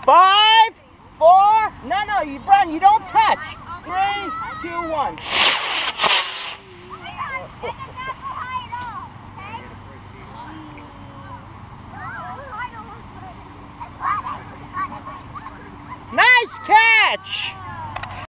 5, 4, no, Brian, you don't touch. 3, 2, 1. Nice catch!